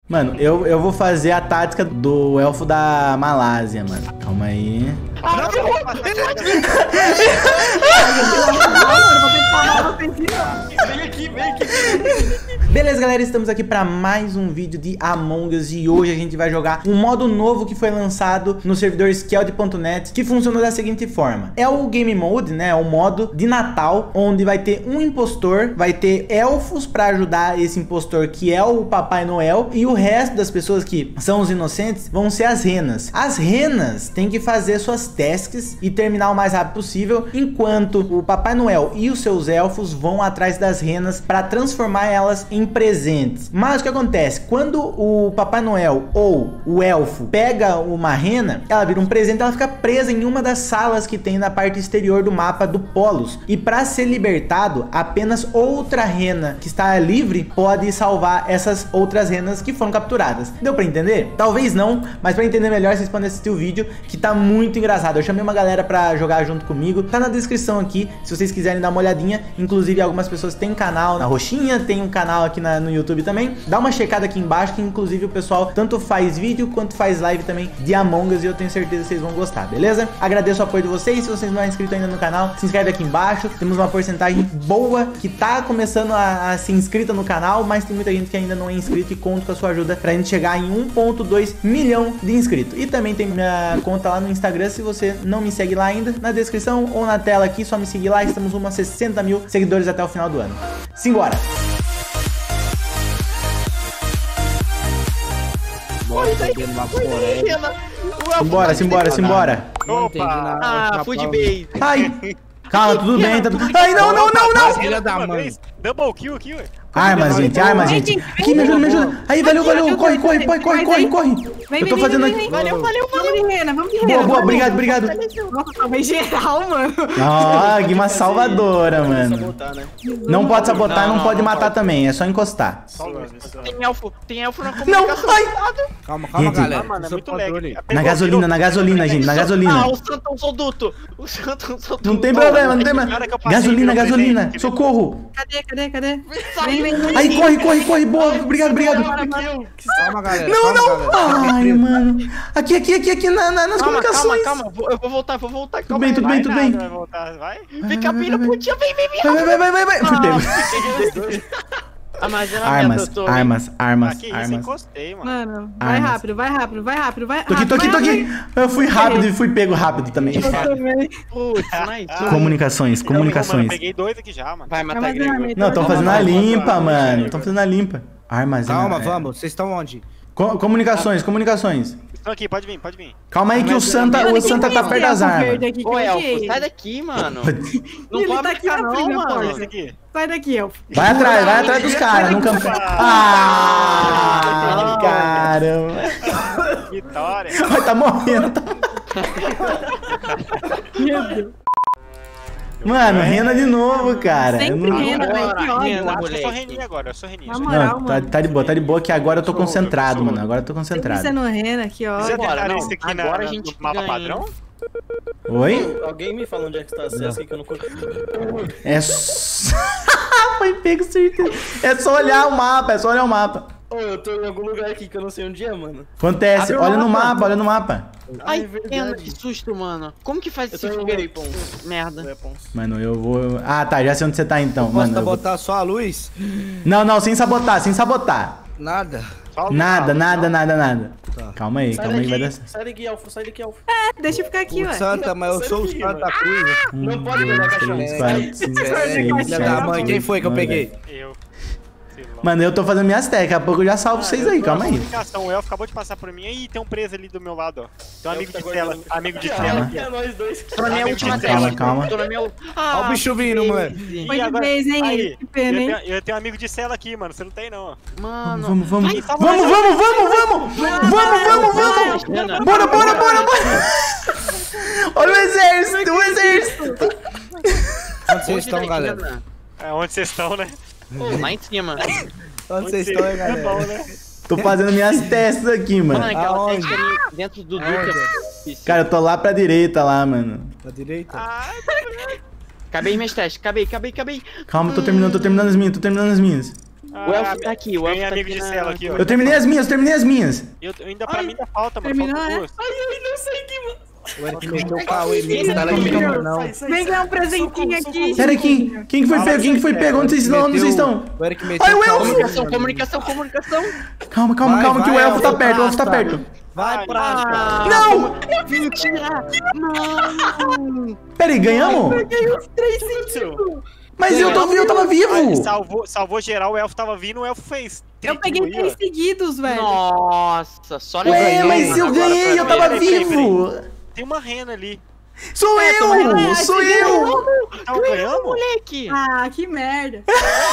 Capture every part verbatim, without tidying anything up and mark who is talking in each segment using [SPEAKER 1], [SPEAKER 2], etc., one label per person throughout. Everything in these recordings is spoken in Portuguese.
[SPEAKER 1] Mano, eu, eu vou fazer a tática do elfo da Malásia, mano. Calma aí.
[SPEAKER 2] Ah, não, não, vem aqui, vem aqui.
[SPEAKER 1] Beleza, galera, estamos aqui para mais um vídeo de Among Us e hoje a gente vai jogar um modo novo que foi lançado no servidor Skeld ponto net, que funciona da seguinte forma. É o Game Mode, né, é o modo de Natal, onde vai ter um impostor, vai ter elfos para ajudar esse impostor que é o Papai Noel, e o resto das pessoas que são os inocentes vão ser as renas. As renas têm que fazer suas tasks e terminar o mais rápido possível, enquanto o Papai Noel e os seus elfos vão atrás das renas para transformar elas em presentes. Mas o que acontece? Quando o Papai Noel ou o elfo pega uma rena, ela vira um presente, ela fica presa em uma das salas que tem na parte exterior do mapa do Polos. E para ser libertado, apenas outra rena que está livre pode salvar essas outras renas que foram capturadas. Deu para entender? Talvez não, mas para entender melhor vocês podem assistir o vídeo, que tá muito engraçado. Eu chamei uma galera para jogar junto comigo. Tá na descrição aqui, se vocês quiserem dar uma olhadinha. Inclusive algumas pessoas têm canal na Roxinha, tem um canal aqui na, no YouTube também. Dá uma checada aqui embaixo, que inclusive o pessoal tanto faz vídeo quanto faz live também de Among Us, e eu tenho certeza que vocês vão gostar, beleza? Agradeço o apoio de vocês. Se vocês não é inscrito ainda no canal, se inscreve aqui embaixo. Temos uma porcentagem boa que tá começando a, a ser inscrita no canal, mas tem muita gente que ainda não é inscrito, e conto com a sua ajuda pra gente chegar em um ponto dois milhão de inscritos. E também tem minha conta lá no Instagram, se você não me segue lá ainda, na descrição ou na tela aqui, só me seguir lá. Estamos umas sessenta mil seguidores até o final do ano. Simbora! Simbora, simbora, simbora.
[SPEAKER 2] Opa! Ah, food base.
[SPEAKER 1] Ai, calma, tudo bem, tá tudo... Ai, não, não, não, não!
[SPEAKER 2] Filha da mãe. Double kill aqui, ué.
[SPEAKER 1] Armas, gente, armas, gente. Aqui, me ajuda, me ajuda. Aí, valeu, valeu. Corre, corre, corre, corre, corre, corre. Eu tô fazendo aqui.
[SPEAKER 3] Valeu, valeu, valeu. Vamos de rena, vamos de rena.
[SPEAKER 1] Boa, boa, obrigado, obrigado.
[SPEAKER 3] Nossa, salvei geral, mano.
[SPEAKER 1] Ah, Guima salvadora, mano. Não pode sabotar, não pode matar também, é só encostar.
[SPEAKER 2] Tem elfo, tem elfo na
[SPEAKER 1] Não,
[SPEAKER 2] comunicação.
[SPEAKER 1] ai.
[SPEAKER 4] Calma, calma,
[SPEAKER 1] Gente,
[SPEAKER 4] galera.
[SPEAKER 2] Mano, é muito lag.
[SPEAKER 1] Na gasolina, na gasolina, gente, na gasolina.
[SPEAKER 2] Ah, o Santão Solduto. O Santão Solduto.
[SPEAKER 1] Não tem problema, não tem problema. Gasolina, gasolina, socorro.
[SPEAKER 3] Cadê, cadê, cadê? Vem, vem, vem.
[SPEAKER 1] Aí, corre, corre, corre, boa, obrigado, obrigado.
[SPEAKER 4] Calma, galera.
[SPEAKER 1] Não,
[SPEAKER 4] calma,
[SPEAKER 1] não.
[SPEAKER 4] galera.
[SPEAKER 1] Ai, mano. Aqui, aqui, aqui, aqui na, na, nas
[SPEAKER 2] Calma, calma,
[SPEAKER 1] comunicações.
[SPEAKER 2] calma. Eu vou voltar, vou voltar.
[SPEAKER 1] Tudo
[SPEAKER 2] Calma
[SPEAKER 1] bem,
[SPEAKER 2] aí.
[SPEAKER 1] tudo bem, tudo bem.
[SPEAKER 2] Vai voltar, vai. Vem
[SPEAKER 1] vai,
[SPEAKER 2] cá,
[SPEAKER 1] vai,
[SPEAKER 2] filha,
[SPEAKER 1] vai.
[SPEAKER 2] putinha, vem, vem, vem.
[SPEAKER 1] Vai, vai, vai, vai, vai.
[SPEAKER 2] Ah, mas era
[SPEAKER 1] Armas,
[SPEAKER 2] tô,
[SPEAKER 1] armas, armas,
[SPEAKER 2] Aqui, isso,
[SPEAKER 1] armas.
[SPEAKER 2] encostei, mano.
[SPEAKER 3] Mano, vai
[SPEAKER 1] Armas.
[SPEAKER 3] rápido, vai rápido, vai rápido, vai
[SPEAKER 1] Tô aqui, tô aqui, tô aqui. Eu fui rápido e fui pego rápido também.
[SPEAKER 3] Eu também.
[SPEAKER 2] Putz, nice.
[SPEAKER 1] Comunicações,
[SPEAKER 2] Mano,
[SPEAKER 1] comunicações.
[SPEAKER 2] peguei dois aqui já, mano. Vai
[SPEAKER 3] Vai
[SPEAKER 2] matar
[SPEAKER 3] matar
[SPEAKER 2] Gregor.
[SPEAKER 1] Não, estão fazendo a limpa, mano. Estão fazendo a limpa. Armas.
[SPEAKER 4] Calma,
[SPEAKER 1] é.
[SPEAKER 4] vamos. Vocês estão onde?
[SPEAKER 1] Co- Comunicações, comunicações.
[SPEAKER 2] Estão aqui, pode vir, pode vir.
[SPEAKER 1] Calma aí que o Santa, o Santa tá perto das armas.
[SPEAKER 2] Ô, Elfo, sai daqui, mano. Não
[SPEAKER 3] Ele
[SPEAKER 2] pode
[SPEAKER 3] tá aqui
[SPEAKER 2] brincar
[SPEAKER 3] na
[SPEAKER 2] não,
[SPEAKER 3] frente da
[SPEAKER 2] mano.
[SPEAKER 3] porta.
[SPEAKER 2] Esse aqui.
[SPEAKER 3] Sai daqui, Elfo.
[SPEAKER 1] Vai atrás, vai atrás dos caras, nunca. Ah, caramba.
[SPEAKER 2] Vitória.
[SPEAKER 1] Vai, tá morrendo. Tá...
[SPEAKER 3] Meu Deus.
[SPEAKER 1] Mano, rena de novo, cara. Eu
[SPEAKER 3] Sempre
[SPEAKER 1] não-
[SPEAKER 3] rena, velho. Que
[SPEAKER 2] Eu
[SPEAKER 3] ódio.
[SPEAKER 2] acho que eu sou reninha agora, eu sou reninha.
[SPEAKER 3] Na
[SPEAKER 2] sou
[SPEAKER 3] moral,
[SPEAKER 1] Não, tá,
[SPEAKER 3] mano.
[SPEAKER 1] tá de boa, tá de boa que agora eu tô
[SPEAKER 2] Sou,
[SPEAKER 1] concentrado,
[SPEAKER 2] eu sou.
[SPEAKER 1] mano. Agora eu tô
[SPEAKER 3] Sempre
[SPEAKER 1] concentrado.
[SPEAKER 3] sendo rena, que
[SPEAKER 2] Vocês
[SPEAKER 3] ódio.
[SPEAKER 2] tentaram
[SPEAKER 5] não.
[SPEAKER 2] isso aqui na,
[SPEAKER 5] Agora a
[SPEAKER 2] no
[SPEAKER 5] gente
[SPEAKER 2] mapa
[SPEAKER 5] ganha,
[SPEAKER 2] padrão?
[SPEAKER 1] Oi?
[SPEAKER 5] Alguém me fala onde é que está acesso que eu não consigo.
[SPEAKER 1] É só... Foi pego, certeza. É só olhar o mapa, é só olhar o mapa.
[SPEAKER 5] Ô, eu tô em algum lugar aqui que eu não sei onde é, mano.
[SPEAKER 1] Acontece,
[SPEAKER 3] Abre o
[SPEAKER 1] olha no
[SPEAKER 3] mapa.
[SPEAKER 1] mapa, olha no mapa.
[SPEAKER 2] Ai,
[SPEAKER 5] é verdade.
[SPEAKER 2] pena, que susto, mano. Como que faz
[SPEAKER 5] Eu
[SPEAKER 2] esse
[SPEAKER 5] tô em
[SPEAKER 2] foguete?
[SPEAKER 5] Weapons.
[SPEAKER 2] Merda.
[SPEAKER 5] Weapons.
[SPEAKER 1] Mano, eu vou... Ah, tá, já sei onde você tá então.
[SPEAKER 4] Posso
[SPEAKER 1] Mano, eu vou-
[SPEAKER 4] botar só a luz?
[SPEAKER 1] Não, não, sem sabotar, sem sabotar.
[SPEAKER 4] Nada.
[SPEAKER 2] Só o
[SPEAKER 1] Nada,
[SPEAKER 2] lado,
[SPEAKER 1] nada,
[SPEAKER 2] não.
[SPEAKER 1] nada, nada.
[SPEAKER 4] Tá.
[SPEAKER 1] Calma aí,
[SPEAKER 5] Sai
[SPEAKER 1] calma aí, vai dar
[SPEAKER 5] daqui,
[SPEAKER 1] certo.
[SPEAKER 5] sai daqui, Alfo, sai daqui, Alfo.
[SPEAKER 3] Deixa eu ficar aqui,
[SPEAKER 4] O
[SPEAKER 3] ué.
[SPEAKER 4] Santa, mas eu sou o Santa Cruz.
[SPEAKER 5] Não
[SPEAKER 1] Um,
[SPEAKER 5] pode pegar
[SPEAKER 1] dois,
[SPEAKER 5] caixão.
[SPEAKER 1] três,
[SPEAKER 5] É,
[SPEAKER 1] quatro, cinco,
[SPEAKER 4] É,
[SPEAKER 1] seis,
[SPEAKER 4] filha da
[SPEAKER 1] sete,
[SPEAKER 4] mãe, quem foi que eu
[SPEAKER 1] oito,
[SPEAKER 4] peguei?
[SPEAKER 2] Eu. Sei lá.
[SPEAKER 1] Mano, eu tô fazendo minhas técnicas, daqui a pouco eu já salvo vocês aí, calma aí.
[SPEAKER 2] Comunicação, o Elfo acabou de passar por mim. Ih, tem um preso ali do meu lado, ó. Tem um amigo
[SPEAKER 5] Elfo tá
[SPEAKER 2] de tela,
[SPEAKER 5] guardando-
[SPEAKER 2] amigo de
[SPEAKER 1] Calma.
[SPEAKER 2] tela aqui,
[SPEAKER 5] É
[SPEAKER 2] ó.
[SPEAKER 5] nós dois.
[SPEAKER 2] Tô na minha
[SPEAKER 5] Amigo
[SPEAKER 2] última
[SPEAKER 5] de
[SPEAKER 1] Calma,
[SPEAKER 2] tela.
[SPEAKER 1] calma.
[SPEAKER 2] Tô na minha...
[SPEAKER 4] Olha
[SPEAKER 2] Ah,
[SPEAKER 4] o bicho vindo, mano.
[SPEAKER 2] Ih,
[SPEAKER 3] Foi de
[SPEAKER 2] agora-
[SPEAKER 3] vez, hein?
[SPEAKER 2] aí,
[SPEAKER 3] Que pena,
[SPEAKER 2] eu
[SPEAKER 3] hein?
[SPEAKER 2] tenho, eu tenho amigo de cela aqui, mano. Você não tem, não, ó. Mano.
[SPEAKER 1] Vamos, vamos.
[SPEAKER 2] Vai, salva
[SPEAKER 1] Vamos,
[SPEAKER 2] mais
[SPEAKER 1] vamos, vamos, vamos! Vamos, vamos, vamos!
[SPEAKER 2] Renan.
[SPEAKER 1] Bora, bora, bora, bora! Olha o exército, o exército!
[SPEAKER 4] Onde vocês estão, galera?
[SPEAKER 2] É onde vocês estão, né?
[SPEAKER 5] Lá em cima.
[SPEAKER 4] Onde vocês estão, hein,
[SPEAKER 2] É bom,
[SPEAKER 4] galera?
[SPEAKER 2] né?
[SPEAKER 1] Tô fazendo minhas testes aqui,
[SPEAKER 5] Mano,
[SPEAKER 1] mano.
[SPEAKER 5] aquela
[SPEAKER 4] Aonde?
[SPEAKER 5] testa ali dentro do Duca.
[SPEAKER 1] Cara, eu tô lá pra direita, lá, mano.
[SPEAKER 4] Pra direita?
[SPEAKER 2] Ah,
[SPEAKER 5] Acabei minhas testes, acabei, acabei, acabei.
[SPEAKER 1] Calma, tô terminando, tô terminando as minhas, tô terminando as minhas.
[SPEAKER 5] O elfo tá aqui, o elfo
[SPEAKER 2] Tem
[SPEAKER 5] tá
[SPEAKER 2] amigo
[SPEAKER 5] aqui
[SPEAKER 2] de
[SPEAKER 5] na-
[SPEAKER 2] cela aqui, ó.
[SPEAKER 1] Eu terminei as minhas, eu terminei as minhas.
[SPEAKER 2] Eu, eu ainda, pra
[SPEAKER 3] Ai,
[SPEAKER 2] mim ainda falta, mano.
[SPEAKER 3] terminou,
[SPEAKER 2] Faltam
[SPEAKER 3] é?
[SPEAKER 2] duas.
[SPEAKER 4] O Eric meteu o pau em mim, tá lá em
[SPEAKER 3] Meu,
[SPEAKER 4] mim, não.
[SPEAKER 3] Vem ganhar um presentinho aqui.
[SPEAKER 1] Pera aí, quem, quem que foi pego? Quem que foi pego? Onde vocês estão? Onde vocês estão?
[SPEAKER 4] O Eric meteu
[SPEAKER 1] Ai, o
[SPEAKER 4] pau em
[SPEAKER 1] elfo!
[SPEAKER 4] mim.
[SPEAKER 5] Comunicação, comunicação, comunicação.
[SPEAKER 1] Calma, calma,
[SPEAKER 4] Vai,
[SPEAKER 1] calma, que o
[SPEAKER 4] vai,
[SPEAKER 1] elfo tá
[SPEAKER 4] elfo,
[SPEAKER 1] perto, o elfo tá
[SPEAKER 4] passa.
[SPEAKER 1] perto.
[SPEAKER 4] Vai
[SPEAKER 2] Ai,
[SPEAKER 4] pra...
[SPEAKER 1] Não!
[SPEAKER 5] Mentira! Não!
[SPEAKER 1] Pera aí, ganhamos?
[SPEAKER 3] Peguei os três sentidos.
[SPEAKER 1] Mas eu, tô, eu tava
[SPEAKER 2] Aí,
[SPEAKER 1] vivo!
[SPEAKER 2] salvou, salvou geral, o elfo tava vindo, o elfo fez.
[SPEAKER 3] Eu
[SPEAKER 2] trick
[SPEAKER 3] peguei
[SPEAKER 2] no
[SPEAKER 3] três
[SPEAKER 2] Ian.
[SPEAKER 3] seguidos, velho.
[SPEAKER 5] Nossa, só
[SPEAKER 1] Ué,
[SPEAKER 5] ganhei,
[SPEAKER 1] mas
[SPEAKER 5] mano.
[SPEAKER 1] eu
[SPEAKER 2] agora
[SPEAKER 1] ganhei, eu
[SPEAKER 2] pra mim.
[SPEAKER 1] tava
[SPEAKER 2] Peraí, peraí,
[SPEAKER 1] vivo!
[SPEAKER 2] Tem uma rena ali.
[SPEAKER 1] Sou
[SPEAKER 5] É, toma
[SPEAKER 1] eu!
[SPEAKER 5] aí.
[SPEAKER 1] Sou eu!
[SPEAKER 2] Então ganhamos?
[SPEAKER 5] Moleque!
[SPEAKER 3] Ah, que merda.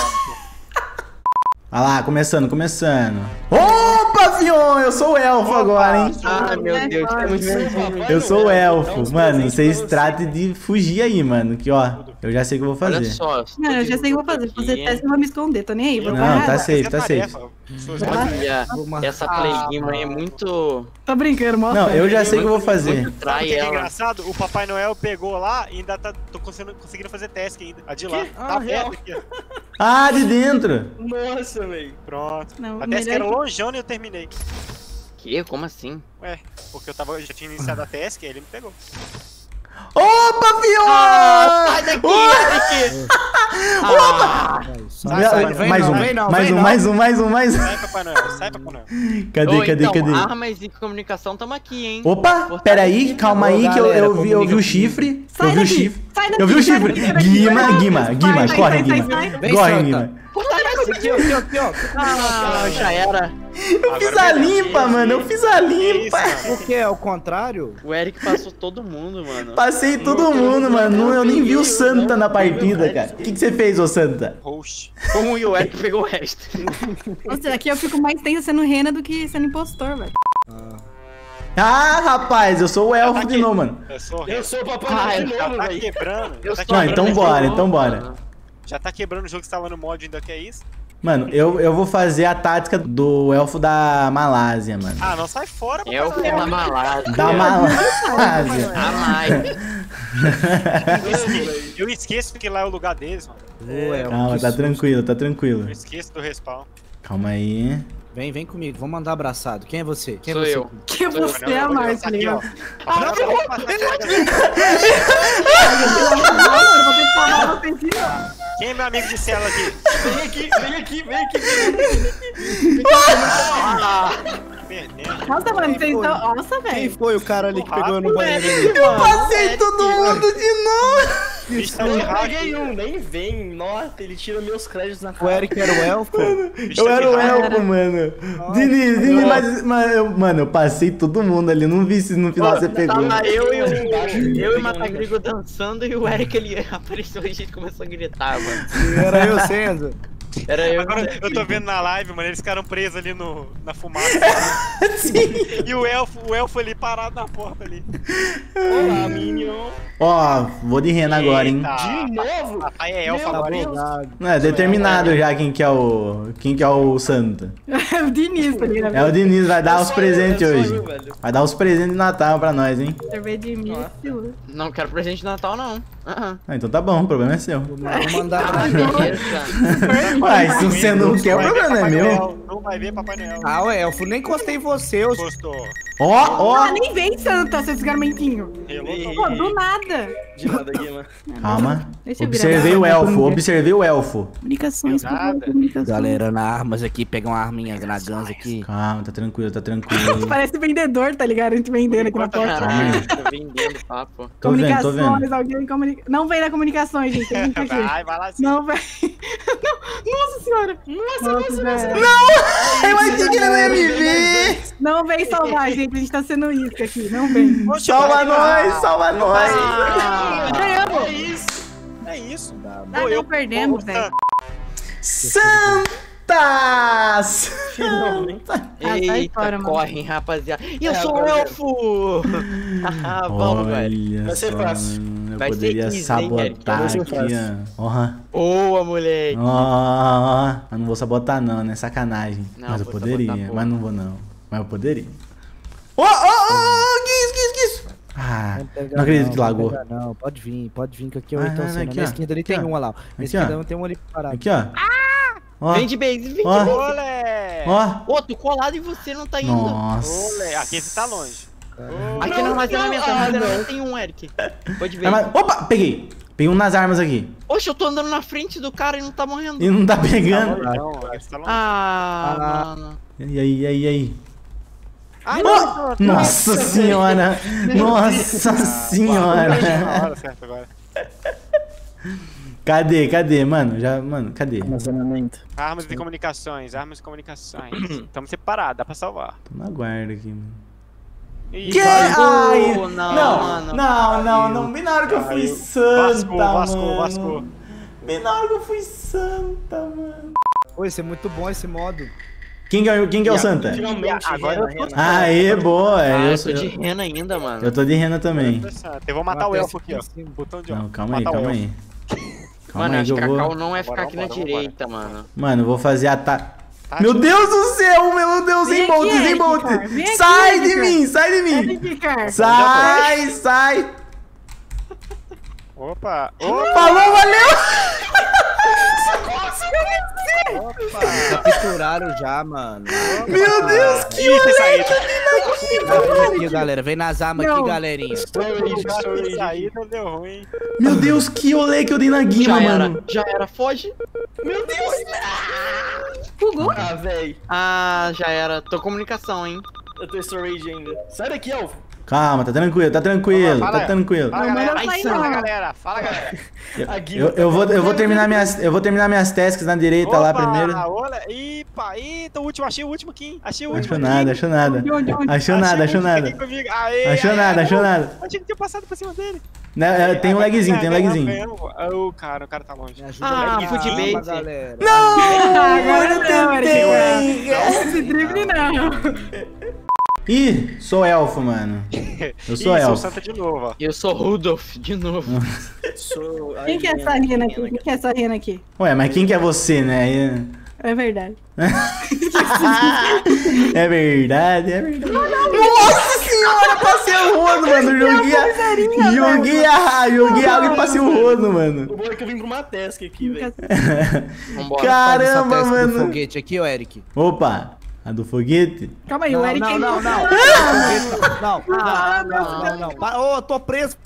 [SPEAKER 1] Olha lá, começando, começando. Opa, Fion! Eu sou o elfo agora, hein?
[SPEAKER 5] Ai, meu Deus, temos menos
[SPEAKER 1] Eu sou o elfo.
[SPEAKER 2] Dá uns
[SPEAKER 1] Mano,
[SPEAKER 2] presentes
[SPEAKER 1] vocês
[SPEAKER 2] pra você.
[SPEAKER 1] tratem de fugir aí, mano. Que ó, eu já sei o que eu vou
[SPEAKER 5] Olha
[SPEAKER 1] fazer.
[SPEAKER 5] só.
[SPEAKER 3] Não, eu já sei o que eu vou fazer. Vou fazer teste e vou me esconder. Tô nem aí. Vou
[SPEAKER 1] Não,
[SPEAKER 3] parar.
[SPEAKER 1] tá safe,
[SPEAKER 2] Essa
[SPEAKER 1] tá
[SPEAKER 2] é
[SPEAKER 1] safe.
[SPEAKER 2] tarefa. Suas
[SPEAKER 5] Olha,
[SPEAKER 4] Vou marcar.
[SPEAKER 5] essa playguima aí é muito...
[SPEAKER 3] Tô brincando, mostra.
[SPEAKER 1] Não, eu já sei o que eu vou fazer.
[SPEAKER 5] Muito
[SPEAKER 2] Sabe o
[SPEAKER 5] trai
[SPEAKER 2] que é
[SPEAKER 5] ela.
[SPEAKER 2] engraçado? O Papai Noel pegou lá e ainda tá tô conseguindo, conseguindo fazer task ainda. A de lá.
[SPEAKER 5] Que?
[SPEAKER 2] Tá
[SPEAKER 5] Ah,
[SPEAKER 2] aberto
[SPEAKER 5] real.
[SPEAKER 2] aqui, ó.
[SPEAKER 1] Ah, de dentro.
[SPEAKER 5] Nossa, velho.
[SPEAKER 2] Pronto.
[SPEAKER 3] Não,
[SPEAKER 2] a task
[SPEAKER 3] melhor
[SPEAKER 2] era
[SPEAKER 3] que-
[SPEAKER 2] longeão e eu terminei.
[SPEAKER 5] Que? Como assim?
[SPEAKER 2] Ué, porque eu tava, já tinha iniciado a task e ele me pegou.
[SPEAKER 1] Opa, Fion!
[SPEAKER 5] Sai daqui,
[SPEAKER 1] Oh!
[SPEAKER 5] Eric! Ah,
[SPEAKER 4] Sai, sai, vem
[SPEAKER 1] mais
[SPEAKER 4] não,
[SPEAKER 1] um,
[SPEAKER 4] vem não,
[SPEAKER 1] mais
[SPEAKER 4] vem
[SPEAKER 1] um,
[SPEAKER 4] não.
[SPEAKER 1] mais um, mais um, mais um.
[SPEAKER 2] Sai, Papai Noel, sai, Papai Noel.
[SPEAKER 1] Cadê,
[SPEAKER 5] Ô,
[SPEAKER 1] cadê,
[SPEAKER 5] então,
[SPEAKER 1] cadê?
[SPEAKER 5] armas e comunicação tamo aqui, hein?
[SPEAKER 1] Opa, pera aí, calma aí que eu, eu vi, eu vi o chifre.
[SPEAKER 3] Sai
[SPEAKER 1] Eu vi o
[SPEAKER 3] daqui,
[SPEAKER 1] chifre.
[SPEAKER 3] sai daqui,
[SPEAKER 1] Eu vi o
[SPEAKER 3] sai
[SPEAKER 1] chifre.
[SPEAKER 3] daqui, sai daqui.
[SPEAKER 1] Guima, Guima,
[SPEAKER 3] Sai,
[SPEAKER 1] Guima,
[SPEAKER 3] sai,
[SPEAKER 1] corre,
[SPEAKER 3] sai,
[SPEAKER 1] Guima.
[SPEAKER 3] sai,
[SPEAKER 4] sai. Vem,
[SPEAKER 1] Corre,
[SPEAKER 4] Santa.
[SPEAKER 1] Guima.
[SPEAKER 4] Aqui, ó, aqui, ó, aqui, ó.
[SPEAKER 5] Ah, já era.
[SPEAKER 1] Eu fiz a limpa, mano, eu fiz a limpa.
[SPEAKER 4] Por que? É o contrário?
[SPEAKER 5] O Eric passou todo mundo, mano.
[SPEAKER 1] Passei todo mundo, mano. Eu nem vi o Santa na partida, cara. O que, que você fez, ô Santa?
[SPEAKER 2] Host.
[SPEAKER 5] Como o Eric pegou o resto.
[SPEAKER 3] Nossa, aqui eu fico mais tensa sendo rena do que sendo impostor, velho.
[SPEAKER 1] Ah, rapaz, eu sou o elfo
[SPEAKER 2] Tá
[SPEAKER 1] de
[SPEAKER 2] aqui.
[SPEAKER 1] novo, mano.
[SPEAKER 2] Eu sou
[SPEAKER 5] Eu sou o Papai
[SPEAKER 2] Ai,
[SPEAKER 5] Noel de
[SPEAKER 2] já
[SPEAKER 5] novo,
[SPEAKER 2] tá
[SPEAKER 5] velho.
[SPEAKER 2] quebrando.
[SPEAKER 5] Eu
[SPEAKER 2] Já tá
[SPEAKER 5] sou
[SPEAKER 1] Não,
[SPEAKER 5] a
[SPEAKER 1] então
[SPEAKER 2] quebrando,
[SPEAKER 1] bora,
[SPEAKER 5] Noel,
[SPEAKER 1] então bora.
[SPEAKER 5] mano.
[SPEAKER 2] já tá quebrando o jogo que você tava no mod, ainda que é isso?
[SPEAKER 1] Mano, eu, eu vou fazer a tática do elfo da Malásia, mano.
[SPEAKER 2] Ah, não, sai fora, Papai
[SPEAKER 5] É o que
[SPEAKER 2] Noel.
[SPEAKER 5] da malada.
[SPEAKER 1] Da Malásia.
[SPEAKER 5] A mais.
[SPEAKER 2] Eu esqueço- Eu esqueço que lá é o lugar deles, mano.
[SPEAKER 4] Ô, Elfo,
[SPEAKER 1] Calma,
[SPEAKER 4] que
[SPEAKER 1] tá
[SPEAKER 4] susto.
[SPEAKER 1] tranquilo, tá tranquilo.
[SPEAKER 2] Eu esqueço do respawn.
[SPEAKER 1] Calma aí.
[SPEAKER 4] Vem, vem comigo, vamos andar abraçado. Quem é você? Quem
[SPEAKER 5] Sou
[SPEAKER 4] é você?
[SPEAKER 5] eu.
[SPEAKER 3] Que
[SPEAKER 2] Sou eu,
[SPEAKER 3] você
[SPEAKER 2] Papai
[SPEAKER 3] é a
[SPEAKER 2] Noel.
[SPEAKER 3] mais,
[SPEAKER 2] Tá
[SPEAKER 3] tá
[SPEAKER 2] aqui, ó.
[SPEAKER 3] ligado?
[SPEAKER 2] Papai Noel, eu vou passar aqui, ó.
[SPEAKER 3] Eu vou ter que falar você aqui, ó.
[SPEAKER 2] Quem é meu amigo de cela aqui?
[SPEAKER 5] Vem aqui, vem aqui, vem aqui.
[SPEAKER 2] Perdendo.
[SPEAKER 3] Nossa, mano, vocês
[SPEAKER 4] foi?
[SPEAKER 3] estão... Nossa,
[SPEAKER 4] Quem
[SPEAKER 3] velho.
[SPEAKER 4] foi o cara ali que pegou no banheiro ali?
[SPEAKER 1] Eu passei todo mundo de novo.
[SPEAKER 2] Bicho tá de
[SPEAKER 5] Eu
[SPEAKER 2] hack.
[SPEAKER 5] peguei um, nem vem. Nossa, ele tira meus créditos na
[SPEAKER 4] O
[SPEAKER 5] cara.
[SPEAKER 4] Eric era o elfo?
[SPEAKER 2] Bicho
[SPEAKER 1] Eu
[SPEAKER 2] tá de
[SPEAKER 1] era o
[SPEAKER 2] hack.
[SPEAKER 1] elfo, mano. Diniz, Diniz, mas, mas eu, mano, eu passei todo mundo ali. Não vi se no final você pegou.
[SPEAKER 5] Tava eu e o, eu e o Matagrigo dançando e o Eric ele apareceu e a gente começou a gritar, mano.
[SPEAKER 4] Era eu, Senza.
[SPEAKER 5] Era eu.
[SPEAKER 2] Agora eu tô vendo na live, mano, eles ficaram presos ali no, na fumaça.
[SPEAKER 1] Sim.
[SPEAKER 2] E o elfo, o elfo ali parado na porta ali.
[SPEAKER 5] Olá, Minion.
[SPEAKER 1] Ó, vou de rena agora, hein.
[SPEAKER 2] Eita.
[SPEAKER 5] De novo?
[SPEAKER 2] Papai é elfo
[SPEAKER 5] Meu
[SPEAKER 2] agora, hein?
[SPEAKER 4] Bugado.
[SPEAKER 1] Não, é determinado já quem que é o. Quem que é o Santa.
[SPEAKER 3] É o Diniz, tá ligado?
[SPEAKER 1] É o Diniz, vai dar os
[SPEAKER 5] Sou
[SPEAKER 1] presentes
[SPEAKER 5] eu, sou
[SPEAKER 1] hoje.
[SPEAKER 5] eu, velho.
[SPEAKER 1] Vai dar os presentes de Natal pra nós, hein.
[SPEAKER 3] Cerveja de míssil.
[SPEAKER 5] Não quero presente de Natal, não. Uh-uh.
[SPEAKER 1] Ah, então tá bom, o problema é seu.
[SPEAKER 4] Vou mandar
[SPEAKER 5] Ah,
[SPEAKER 4] pra
[SPEAKER 5] beleza.
[SPEAKER 1] Uai, se você não quer, o
[SPEAKER 2] Vai ver
[SPEAKER 1] problema não é
[SPEAKER 2] Papai
[SPEAKER 1] meu.
[SPEAKER 2] Noel, não vai ver Papai Noel.
[SPEAKER 4] Ah, o elfo, nem encostei em você. Eu...
[SPEAKER 2] Gostou.
[SPEAKER 1] Ó,
[SPEAKER 3] Ah,
[SPEAKER 1] ó.
[SPEAKER 3] nem vem, Santa, seus garmentinhos.
[SPEAKER 2] Relou,
[SPEAKER 3] Pô, do nada.
[SPEAKER 5] De nada, Guima.
[SPEAKER 1] Calma.
[SPEAKER 3] Deixa eu virar.
[SPEAKER 1] Observei o elfo, observei o elfo.
[SPEAKER 3] Comunicações, por favor,
[SPEAKER 2] Nada.
[SPEAKER 3] comunicações.
[SPEAKER 4] Galera, na armas aqui, pega uma arminha na Guns aqui.
[SPEAKER 1] Calma, tá tranquilo, tá tranquilo.
[SPEAKER 3] Parece vendedor, tá ligado? A gente vendendo aqui na porta.
[SPEAKER 5] Caralho, tô vendendo papo.
[SPEAKER 1] Tô vendo, tô vendo.
[SPEAKER 3] Comunicações, alguém comunica... Não vem na comunicações, gente. Tem gente aqui.
[SPEAKER 2] Vai, vai lá sim.
[SPEAKER 3] Não vem. Não. Nossa senhora. Nossa, nossa, nossa.
[SPEAKER 1] Não! Eu achei que ele não ia me ver!
[SPEAKER 3] Não vem salvar, gente. A gente tá sendo isca aqui. Não vem.
[SPEAKER 2] Poxa,
[SPEAKER 1] Salva
[SPEAKER 2] vai,
[SPEAKER 1] nós, salva nós!
[SPEAKER 5] Ah,
[SPEAKER 3] Ganhamos.
[SPEAKER 2] É isso. É isso.
[SPEAKER 3] Ah,
[SPEAKER 2] Pô,
[SPEAKER 3] não
[SPEAKER 2] eu-
[SPEAKER 3] perdemos,
[SPEAKER 2] Ô,
[SPEAKER 3] velho.
[SPEAKER 1] Santas!
[SPEAKER 3] sai
[SPEAKER 5] Eita,
[SPEAKER 3] fora, mano.
[SPEAKER 5] correm, rapaziada. E eu
[SPEAKER 2] É,
[SPEAKER 5] sou o
[SPEAKER 2] agora-
[SPEAKER 5] elfo! Ah, vamos, velho.
[SPEAKER 1] Olha
[SPEAKER 5] Vai ser
[SPEAKER 1] só,
[SPEAKER 5] fácil.
[SPEAKER 1] mano, eu
[SPEAKER 5] Vai ser
[SPEAKER 1] poderia
[SPEAKER 5] easy, hein,
[SPEAKER 1] sabotar
[SPEAKER 5] Eric? Vai ser
[SPEAKER 1] aqui, ó. Ó,
[SPEAKER 5] Boa, moleque.
[SPEAKER 1] ó, eu não vou sabotar não, né? Sacanagem.
[SPEAKER 5] Não,
[SPEAKER 1] Mas eu
[SPEAKER 5] vou
[SPEAKER 1] poderia,
[SPEAKER 5] sabotar, pô.
[SPEAKER 1] mas não vou não. Mas eu poderia. Ó, ó, ó, que isso, que isso, que isso? Ah, não acredito que lagou.
[SPEAKER 4] Não, não, pode vir, pode vir que aqui eu
[SPEAKER 1] Ah,
[SPEAKER 4] então
[SPEAKER 1] não,
[SPEAKER 4] sendo.
[SPEAKER 1] aqui,
[SPEAKER 4] Na
[SPEAKER 1] ó.
[SPEAKER 4] esquerda ali
[SPEAKER 1] Aqui,
[SPEAKER 4] tem
[SPEAKER 1] ó.
[SPEAKER 4] um lá. Na
[SPEAKER 1] Aqui,
[SPEAKER 4] esquerda
[SPEAKER 1] ó.
[SPEAKER 4] não tem um ali parado.
[SPEAKER 1] Aqui, ó. Ó,
[SPEAKER 5] Vem de base, vem de
[SPEAKER 1] Ó.
[SPEAKER 5] base.
[SPEAKER 2] Olé!
[SPEAKER 1] ó.
[SPEAKER 5] Ô, tô colado e você não tá indo.
[SPEAKER 1] Nossa.
[SPEAKER 2] Olé! Aqui você tá longe. Ô,
[SPEAKER 5] Aqui no armazenamento, no
[SPEAKER 4] Ah,
[SPEAKER 5] armazenamento tem um, Eric. Pode ver.
[SPEAKER 1] É, mas- Opa, peguei. Peguei um nas armas aqui.
[SPEAKER 5] Oxe, eu tô andando na frente do cara e não tá morrendo.
[SPEAKER 1] E não tá
[SPEAKER 2] tá
[SPEAKER 1] pegando.
[SPEAKER 2] longe, não. Aqui você tá longe.
[SPEAKER 5] Ah, mano.
[SPEAKER 1] E aí, e aí, e aí?
[SPEAKER 2] Ai,
[SPEAKER 1] Oh! Nossa senhora! Nossa
[SPEAKER 2] Na
[SPEAKER 1] senhora!
[SPEAKER 2] hora certo agora.
[SPEAKER 1] Cadê, cadê, mano? Já, mano, cadê?
[SPEAKER 4] Armazenamento.
[SPEAKER 2] Armas de comunicações, armas de comunicações. Estamos separados, dá pra salvar.
[SPEAKER 1] Tô na guarda aqui, mano.
[SPEAKER 2] Ih,
[SPEAKER 1] Que?
[SPEAKER 2] caiu.
[SPEAKER 1] Ai,
[SPEAKER 5] não,
[SPEAKER 1] não,
[SPEAKER 5] mano.
[SPEAKER 1] não, não, não. Bem na hora que eu fui
[SPEAKER 2] Caiu.
[SPEAKER 1] santa,
[SPEAKER 2] Vascou, vascou,
[SPEAKER 1] mano.
[SPEAKER 2] vascou.
[SPEAKER 1] Bem na hora que eu fui santa, mano.
[SPEAKER 4] Pô, esse é muito bom esse modo.
[SPEAKER 1] Quem que é, quem que é o santa?
[SPEAKER 4] Finalmente,
[SPEAKER 2] Agora
[SPEAKER 4] Rena,
[SPEAKER 2] eu tô-
[SPEAKER 4] Rena.
[SPEAKER 1] Aê, boa.
[SPEAKER 5] Ah,
[SPEAKER 1] eu,
[SPEAKER 5] eu
[SPEAKER 1] sou,
[SPEAKER 5] tô de
[SPEAKER 1] eu,
[SPEAKER 5] rena ainda, mano.
[SPEAKER 1] eu tô de rena também.
[SPEAKER 2] Eu vou matar o
[SPEAKER 4] Matar
[SPEAKER 2] elfo
[SPEAKER 4] esse
[SPEAKER 2] aqui, ó.
[SPEAKER 4] aqui em cima.
[SPEAKER 2] Botão de ó.
[SPEAKER 1] Não, calma aí,
[SPEAKER 2] Matar o
[SPEAKER 1] calma
[SPEAKER 2] elfo.
[SPEAKER 1] aí. Calma
[SPEAKER 5] Mano,
[SPEAKER 1] aí
[SPEAKER 5] acho
[SPEAKER 1] que
[SPEAKER 5] que
[SPEAKER 1] eu
[SPEAKER 5] a cal
[SPEAKER 1] vou.
[SPEAKER 5] não é ficar
[SPEAKER 2] Bora,
[SPEAKER 5] aqui na
[SPEAKER 2] bora,
[SPEAKER 5] direita, mano.
[SPEAKER 1] Mano, eu vou fazer ataque.
[SPEAKER 2] Tá,
[SPEAKER 1] Meu
[SPEAKER 2] tio.
[SPEAKER 1] Deus do céu, meu Deus,
[SPEAKER 3] Vem
[SPEAKER 1] em bolt,
[SPEAKER 3] aqui,
[SPEAKER 1] em bolt.
[SPEAKER 3] Edgar, vem aqui,
[SPEAKER 1] Sai de
[SPEAKER 3] Edgar.
[SPEAKER 1] mim, sai de mim.
[SPEAKER 3] Edgar.
[SPEAKER 1] Sai, sai.
[SPEAKER 2] Opa! Opa!
[SPEAKER 1] Falou, valeu.
[SPEAKER 2] Opa!
[SPEAKER 4] Capturaram já, mano.
[SPEAKER 1] Meu Deus, que
[SPEAKER 2] Ih, tem saída.
[SPEAKER 4] Vem aqui, galera. Vem nas armas
[SPEAKER 3] Não.
[SPEAKER 4] aqui, galerinha.
[SPEAKER 2] Tem saída, deu ruim.
[SPEAKER 1] Meu Deus, que olê que eu dei na guima,
[SPEAKER 5] Já era,
[SPEAKER 1] mano.
[SPEAKER 5] já era, foge.
[SPEAKER 3] Fugou?
[SPEAKER 6] Ah, véi.
[SPEAKER 5] Ah, já era. Tô comunicação, hein.
[SPEAKER 6] Eu tô storage ainda. Sai daqui, Elfo.
[SPEAKER 1] Calma, tá tranquilo, tá tranquilo,
[SPEAKER 2] Fala,
[SPEAKER 1] tá
[SPEAKER 2] fala.
[SPEAKER 1] tranquilo.
[SPEAKER 2] Fala,
[SPEAKER 3] Não, mas
[SPEAKER 2] galera.
[SPEAKER 3] não sai,
[SPEAKER 2] Fala,
[SPEAKER 3] não.
[SPEAKER 2] galera. Fala, galera.
[SPEAKER 1] Eu, eu vou, eu vou terminar minhas, eu vou terminar minhas tasks na direita lá
[SPEAKER 2] Opa,
[SPEAKER 1] primeiro.
[SPEAKER 2] Olha. Ipa, eita, o último. Achei o último aqui. Achei o último
[SPEAKER 1] Achou
[SPEAKER 2] aqui.
[SPEAKER 1] nada, achou nada.
[SPEAKER 3] Onde, onde, onde?
[SPEAKER 1] Achou nada, achou nada. Achou nada, achou nada.
[SPEAKER 2] Achei que tinha passado por cima dele.
[SPEAKER 1] Né, é, Tem um lagzinho, tem um lagzinho.
[SPEAKER 2] Ô, cara, o cara tá longe.
[SPEAKER 4] Me ajuda
[SPEAKER 5] Ah,
[SPEAKER 4] aqui,
[SPEAKER 5] fui de
[SPEAKER 4] arma,
[SPEAKER 5] bait.
[SPEAKER 4] galera.
[SPEAKER 1] Não,
[SPEAKER 3] agora
[SPEAKER 1] eu
[SPEAKER 3] não,
[SPEAKER 1] tentei.
[SPEAKER 3] Esse drible não.
[SPEAKER 1] Ih, sou elfo, mano. Eu sou
[SPEAKER 2] Ih,
[SPEAKER 1] elfo.
[SPEAKER 2] Santa de novo, ó.
[SPEAKER 5] Eu sou Rudolph, de novo.
[SPEAKER 6] Sou...
[SPEAKER 3] Quem que é essa rena aqui? Quem que é essa rena aqui?
[SPEAKER 1] Ué, mas quem que é você, né?
[SPEAKER 3] É verdade.
[SPEAKER 1] É verdade, é verdade. Nossa senhora, passei o rodo, mano. Joguei, a, joguei, a, joguei água e passei o rodo, mano.
[SPEAKER 6] O bom é que eu vim pra uma task aqui, velho.
[SPEAKER 5] Vambora.
[SPEAKER 1] Caramba,
[SPEAKER 4] Faz essa task do
[SPEAKER 1] mano.
[SPEAKER 4] foguete aqui, ô Eric.
[SPEAKER 1] Opa, a do foguete?
[SPEAKER 3] Calma aí, o
[SPEAKER 4] Não,
[SPEAKER 3] Eric.
[SPEAKER 4] não, não, não. Não,
[SPEAKER 3] Ah,
[SPEAKER 4] não, não, não, não. Para- Ô, eu tô preso.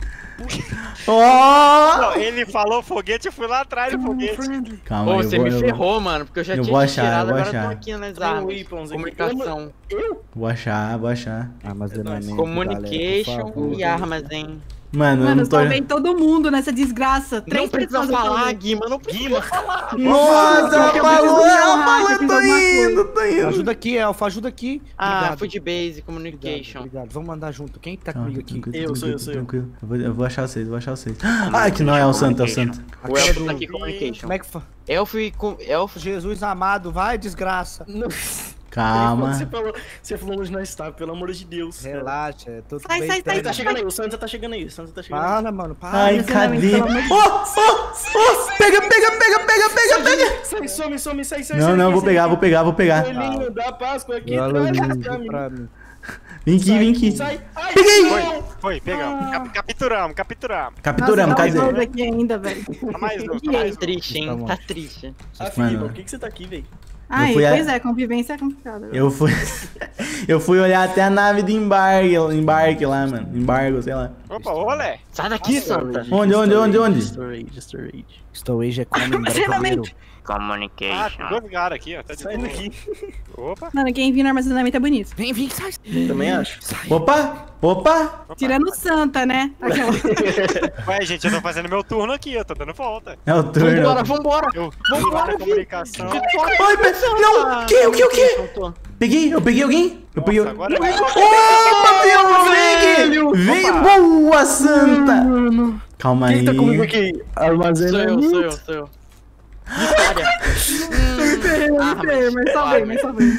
[SPEAKER 1] Ó!
[SPEAKER 2] Não, ele falou foguete, eu fui lá atrás do foguete.
[SPEAKER 1] Calma
[SPEAKER 5] Pô,
[SPEAKER 1] aí, eu
[SPEAKER 5] você
[SPEAKER 1] vou,
[SPEAKER 5] me
[SPEAKER 1] eu vou-
[SPEAKER 5] ferrou, mano, porque eu já
[SPEAKER 1] eu
[SPEAKER 5] tinha
[SPEAKER 1] vou
[SPEAKER 5] te
[SPEAKER 1] achar, eu
[SPEAKER 5] tirado,
[SPEAKER 1] vou
[SPEAKER 5] agora eu tô
[SPEAKER 1] achar.
[SPEAKER 5] aqui nas
[SPEAKER 6] Tem
[SPEAKER 5] armas.
[SPEAKER 6] weapons aqui.
[SPEAKER 5] Comunicação.
[SPEAKER 1] Vou achar, vou achar.
[SPEAKER 4] Armazenamento,
[SPEAKER 5] Communication
[SPEAKER 4] galera, por
[SPEAKER 5] e
[SPEAKER 4] favor.
[SPEAKER 5] armas, hein.
[SPEAKER 1] Mano, eu
[SPEAKER 3] Mano,
[SPEAKER 1] não tô...
[SPEAKER 3] salvei todo mundo nessa desgraça. Três
[SPEAKER 5] Não precisa
[SPEAKER 3] pessoas eu
[SPEAKER 5] falar,
[SPEAKER 3] salvei.
[SPEAKER 5] Guima, não precisa falar.
[SPEAKER 1] Nossa, ela
[SPEAKER 3] Eu
[SPEAKER 1] falou,
[SPEAKER 3] preciso
[SPEAKER 1] ela
[SPEAKER 3] de um
[SPEAKER 1] falou,
[SPEAKER 3] hack,
[SPEAKER 1] eu
[SPEAKER 3] eu
[SPEAKER 1] tô
[SPEAKER 3] preciso de alguma
[SPEAKER 1] indo, tô indo.
[SPEAKER 4] Ajuda aqui, Elfa, ajuda aqui.
[SPEAKER 5] Ah,
[SPEAKER 4] Obrigado.
[SPEAKER 5] fui de base,
[SPEAKER 4] Obrigado,
[SPEAKER 5] communication.
[SPEAKER 4] obrigado. Vamos andar junto. Quem tá
[SPEAKER 1] Calma,
[SPEAKER 4] comigo aqui?
[SPEAKER 1] tranquilo,
[SPEAKER 6] Eu, sou eu,
[SPEAKER 1] tranquilo,
[SPEAKER 6] sou eu.
[SPEAKER 1] tranquilo. Eu vou, eu vou achar vocês, vou achar vocês. Ai, que não é o santo, é o santo.
[SPEAKER 5] O elfo tá aqui, communication.
[SPEAKER 4] Como é que fa...
[SPEAKER 5] Elfo e... com- Elfo...
[SPEAKER 4] Jesus amado, vai, desgraça.
[SPEAKER 6] Não.
[SPEAKER 1] Calma.
[SPEAKER 6] Você falou, você falou onde nós tá, pelo amor de Deus.
[SPEAKER 4] Relaxa, é tudo
[SPEAKER 3] Sai,
[SPEAKER 4] bem.
[SPEAKER 3] sai, sai,
[SPEAKER 6] Ele tá
[SPEAKER 3] sai.
[SPEAKER 6] chegando aí, o Santa tá chegando aí, o Santa tá chegando aí.
[SPEAKER 4] Para, mano, para.
[SPEAKER 1] Ai,
[SPEAKER 3] mas eu
[SPEAKER 1] cadê?
[SPEAKER 3] não, pelo amor de
[SPEAKER 1] Oh, oh, oh, pega, pega, pega, pega, pega, pega.
[SPEAKER 6] Sai, some, some, sai, sai.
[SPEAKER 1] Não,
[SPEAKER 6] sai
[SPEAKER 1] não,
[SPEAKER 6] daqui,
[SPEAKER 1] vou
[SPEAKER 6] sai
[SPEAKER 1] pegar,
[SPEAKER 6] daqui.
[SPEAKER 1] vou pegar, vou pegar.
[SPEAKER 6] Olhinho da Páscoa aqui,
[SPEAKER 4] Olha
[SPEAKER 6] traz
[SPEAKER 4] o
[SPEAKER 6] pra
[SPEAKER 4] livro
[SPEAKER 6] mim.
[SPEAKER 4] pra mim.
[SPEAKER 1] Vem aqui, vem aqui.
[SPEAKER 6] Sai. Ai,
[SPEAKER 1] Peguei!
[SPEAKER 2] Foi, foi, pegamos. Cap- capturamos, capturamos.
[SPEAKER 1] Capturamos,
[SPEAKER 3] Nossa,
[SPEAKER 1] cadê?
[SPEAKER 3] tá um dois aqui ainda, velho.
[SPEAKER 2] Tá mais um, tá
[SPEAKER 5] Tá
[SPEAKER 2] mais um.
[SPEAKER 5] triste, hein?
[SPEAKER 4] Tá bom.
[SPEAKER 5] Tá triste.
[SPEAKER 6] Ah,
[SPEAKER 1] Mano.
[SPEAKER 6] Felipe, por que, que você tá aqui, velho?
[SPEAKER 3] Ai,
[SPEAKER 1] fui a-
[SPEAKER 3] pois é, convivência é complicada.
[SPEAKER 1] Eu fui. Eu fui olhar até a nave de embarque, embarque lá, mano. Embargo, sei lá.
[SPEAKER 2] Opa, olé.
[SPEAKER 5] Sai daqui, Santa.
[SPEAKER 1] Onde, onde, onde, onde?
[SPEAKER 6] Storage, storage.
[SPEAKER 4] Storage é como em
[SPEAKER 3] Armazenamento.
[SPEAKER 4] brasileiro.
[SPEAKER 2] Ah,
[SPEAKER 5] Communication.
[SPEAKER 2] tem dois caras aqui, ó. Tá de
[SPEAKER 6] Sai
[SPEAKER 2] boa.
[SPEAKER 6] daqui.
[SPEAKER 2] Opa.
[SPEAKER 3] Mano, quem vir no armazenamento é bonito.
[SPEAKER 4] Vem, vem, sai.
[SPEAKER 6] Também acho.
[SPEAKER 1] Opa! Opa!
[SPEAKER 2] Opa.
[SPEAKER 3] Tirando o Santa, né? Aquela.
[SPEAKER 2] Ué, gente, eu tô fazendo meu turno aqui, eu tô dando volta.
[SPEAKER 1] É o turno.
[SPEAKER 5] Vambora, vambora.
[SPEAKER 2] Eu fui lá na comunicação.
[SPEAKER 1] Ai, pe- não! O que? O que? O que? Peguei, eu peguei alguém? Eu peguei.
[SPEAKER 2] Nossa, agora
[SPEAKER 1] Opa, tem um Veng! Vem, boa, Santa! Calma aí.
[SPEAKER 6] Quem tá comigo aqui?
[SPEAKER 5] Sou eu,
[SPEAKER 6] Armazenamento.
[SPEAKER 5] sou eu, sou eu. Vitória.
[SPEAKER 3] Eu me ferrei, eu me ferrei, mas salvei, mas salvei.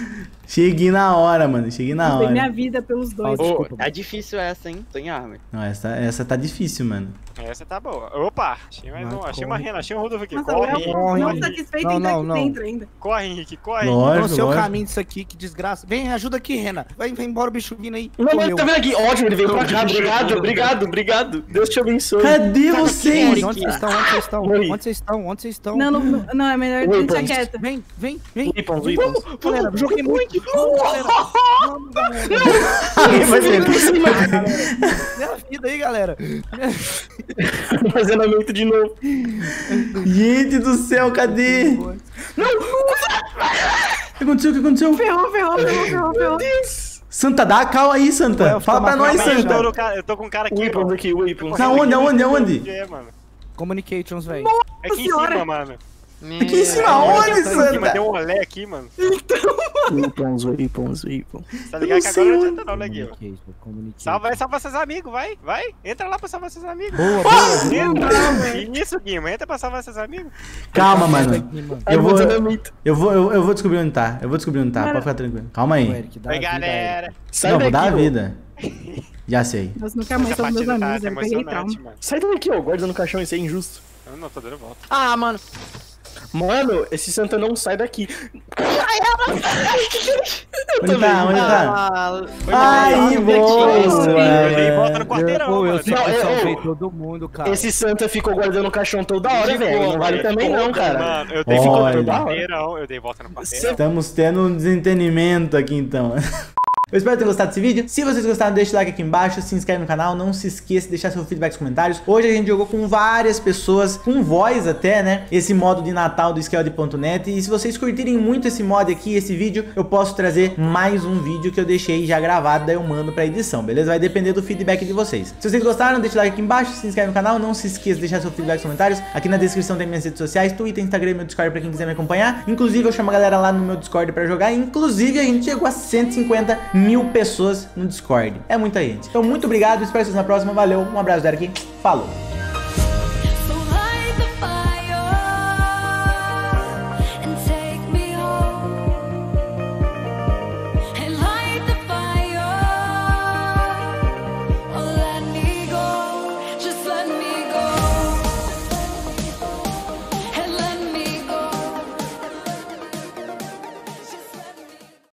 [SPEAKER 1] Cheguei na hora, mano. Cheguei na
[SPEAKER 3] Dei minha
[SPEAKER 1] hora.
[SPEAKER 3] vida pelos dois.
[SPEAKER 4] Oh,
[SPEAKER 5] Ô,
[SPEAKER 4] desculpa,
[SPEAKER 5] tá difícil essa, hein? Tô em arma.
[SPEAKER 1] Não, essa, essa tá difícil, mano.
[SPEAKER 2] Essa tá boa. Opa, achei mais
[SPEAKER 4] Mas
[SPEAKER 2] um. Achei
[SPEAKER 4] corre.
[SPEAKER 2] uma rena, achei um Rodolfo aqui.
[SPEAKER 3] Nossa,
[SPEAKER 2] Corre,
[SPEAKER 3] o
[SPEAKER 2] Henrique.
[SPEAKER 3] Léo não
[SPEAKER 4] corre.
[SPEAKER 3] satisfeito
[SPEAKER 4] Não,
[SPEAKER 3] em estar
[SPEAKER 4] não,
[SPEAKER 3] aqui
[SPEAKER 4] não.
[SPEAKER 3] dentro ainda.
[SPEAKER 2] Corre, Henrique, corre.
[SPEAKER 1] Lógico,
[SPEAKER 4] No seu
[SPEAKER 1] lógico.
[SPEAKER 4] caminho disso aqui, que desgraça. Vem, ajuda aqui, Rena. Vai, vai embora o bicho vindo aí.
[SPEAKER 6] Não, mas
[SPEAKER 4] Correu.
[SPEAKER 6] tá vendo aqui? Ótimo, ele veio pra cá. Obrigado, obrigado, obrigado. Deus te abençoe.
[SPEAKER 1] Cadê
[SPEAKER 4] Onde
[SPEAKER 1] vocês?
[SPEAKER 4] vocês estão? Onde vocês estão?
[SPEAKER 6] Oi.
[SPEAKER 4] Onde vocês estão? Onde vocês estão?
[SPEAKER 3] Não, não, não, não, é melhor
[SPEAKER 6] Oi,
[SPEAKER 3] deixar
[SPEAKER 6] Pons.
[SPEAKER 3] quieto.
[SPEAKER 4] Vem, vem, vem.
[SPEAKER 6] Weapons, weapons.
[SPEAKER 4] Galera, joguei muito. Vamos, galera. Vamos, galera.
[SPEAKER 1] Alguém faz ele.
[SPEAKER 4] Minha vida aí, galera.
[SPEAKER 6] Armazenamento de novo.
[SPEAKER 1] Gente do céu, cadê? O que aconteceu? O que aconteceu?
[SPEAKER 3] Ferrou, ferrou, ferrou, ferrou, ferrou.
[SPEAKER 1] Santa, dá calma aí, Santa.
[SPEAKER 4] Ué,
[SPEAKER 1] Fala pra
[SPEAKER 4] calma,
[SPEAKER 1] nós,
[SPEAKER 2] Calma aí, eu, tô
[SPEAKER 1] Santa.
[SPEAKER 2] no cara- eu tô com um cara aqui.
[SPEAKER 6] Weapons
[SPEAKER 2] mano.
[SPEAKER 6] aqui, weapons.
[SPEAKER 1] Na onde, aonde, aonde?
[SPEAKER 2] É, mano.
[SPEAKER 4] Communications, velho.
[SPEAKER 2] É aqui em
[SPEAKER 3] Senhora.
[SPEAKER 2] cima, mano.
[SPEAKER 1] Aqui em cima, aonde,
[SPEAKER 2] Aqui em cima,
[SPEAKER 1] Santa?
[SPEAKER 2] deu um olé aqui, mano.
[SPEAKER 6] Weapons, weapons, weapons.
[SPEAKER 2] Tá ligado que
[SPEAKER 1] Eu
[SPEAKER 2] agora
[SPEAKER 1] sei
[SPEAKER 2] não
[SPEAKER 1] onde.
[SPEAKER 2] adianta não, né, Guilherme? Salva, vai salvar seus amigos, vai, vai. Entra lá pra salvar seus amigos.
[SPEAKER 4] Boa, boa.
[SPEAKER 2] Entra. Isso, Guilherme, entra pra salvar seus amigos.
[SPEAKER 1] Calma, mano.
[SPEAKER 4] Aqui, mano.
[SPEAKER 1] Eu vou,
[SPEAKER 6] Armazenamento.
[SPEAKER 1] eu vou, eu, eu vou descobrir onde tá. Eu vou descobrir onde tá. Pode ficar tranquilo. Calma
[SPEAKER 4] Ô,
[SPEAKER 1] aí.
[SPEAKER 4] Eric, dá
[SPEAKER 2] Oi,
[SPEAKER 4] a vida,
[SPEAKER 2] galera.
[SPEAKER 6] Sai
[SPEAKER 1] Não, vou
[SPEAKER 6] daqui,
[SPEAKER 1] dar a
[SPEAKER 6] ô.
[SPEAKER 1] vida. Já sei.
[SPEAKER 3] Nós nunca mais
[SPEAKER 2] Essa
[SPEAKER 3] somos meus
[SPEAKER 2] partida tá,
[SPEAKER 3] amigos,
[SPEAKER 2] tá
[SPEAKER 3] eu peguei trauma.
[SPEAKER 2] emocionante, mano.
[SPEAKER 6] Sai daqui, ó. Guarda no caixão, isso é injusto.
[SPEAKER 2] Eu não tô dando volta.
[SPEAKER 5] Ah, mano.
[SPEAKER 6] Mano, esse Santa não sai daqui.
[SPEAKER 1] Onde tá? Onde tá?
[SPEAKER 5] Ah,
[SPEAKER 1] Ai, boa.
[SPEAKER 2] Eu dei volta no
[SPEAKER 4] Pô,
[SPEAKER 2] quarteirão,
[SPEAKER 4] eu
[SPEAKER 2] mano.
[SPEAKER 4] só
[SPEAKER 6] Não, eu-
[SPEAKER 4] salvei
[SPEAKER 6] eu-
[SPEAKER 4] todo mundo, cara.
[SPEAKER 6] Esse Santa ficou guardando o caixão toda hora, velho. Não vale também não, cara.
[SPEAKER 2] Mano, eu dei
[SPEAKER 1] Olha.
[SPEAKER 2] volta no quarteirão, eu dei volta no quarteirão.
[SPEAKER 1] Estamos tendo um desentendimento aqui, então. Eu espero ter gostado desse vídeo. Se vocês gostaram, deixa o like aqui embaixo, se inscreve no canal, não se esqueça de deixar seu feedback nos comentários. Hoje a gente jogou com várias pessoas, com voz até, né? Esse modo de Natal do Skeld ponto net. E se vocês curtirem muito esse mod aqui, esse vídeo, eu posso trazer mais um vídeo que eu deixei já gravado, daí eu mando pra edição, beleza? Vai depender do feedback de vocês. Se vocês gostaram, deixa o like aqui embaixo, se inscreve no canal, não se esqueça de deixar seu feedback nos comentários. Aqui na descrição tem minhas redes sociais, Twitter, Instagram e meu Discord pra quem quiser me acompanhar. Inclusive eu chamo a galera lá no meu Discord pra jogar. Inclusive a gente chegou a cento e cinquenta mil pessoas no Discord. É muita gente. Então muito obrigado, espero vocês na próxima. Valeu, um abraço, Derek. Falou!